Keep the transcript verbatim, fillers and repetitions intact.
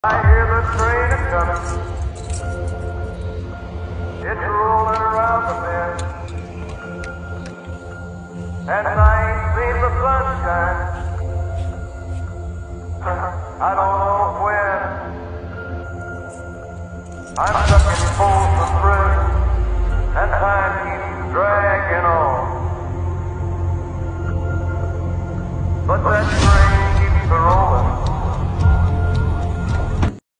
I hear the train a-comin'. It's rollin' around the bend. And I ain't seen the sunshine. I don't know when. I'm stuck in Folsom Prison, and time keeps dragging on. But that